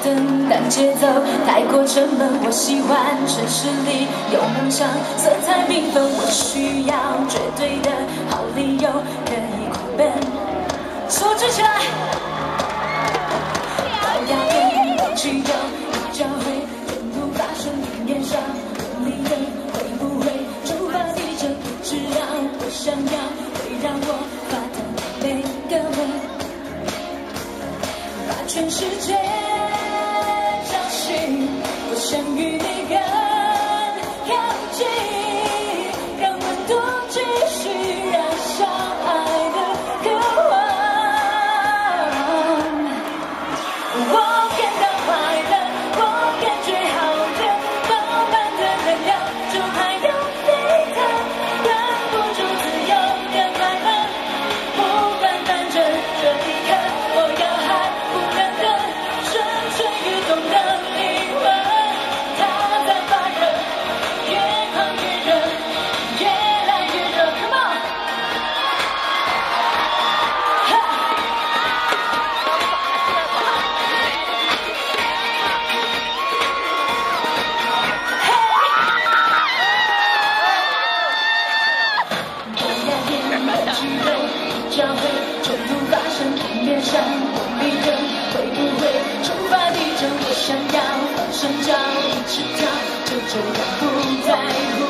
等待节奏太过沉闷，我喜欢城市里有梦想，色彩缤纷。我需要绝对的好理由可以狂奔。手举起来，高压电光气球一交汇，全部发生地面上。动力灯会不会触发地震？不知道，我想要会让我发的每个吻，把全世界叫醒。我想与你更靠近，让温度继续燃烧爱的渴望。我感到快乐，我感觉好热，饱满的能量就还有沸腾，忍不住自由的快乐，不单单这一刻，我要还不能等，蠢蠢欲动的灵魂，它在发热，越狂越热，越来越热 ，Come on！ 高压电的气流交汇，全部发生地面上。动力灯会不会触发地震？我想要放声叫，一起跳，就这样不在乎。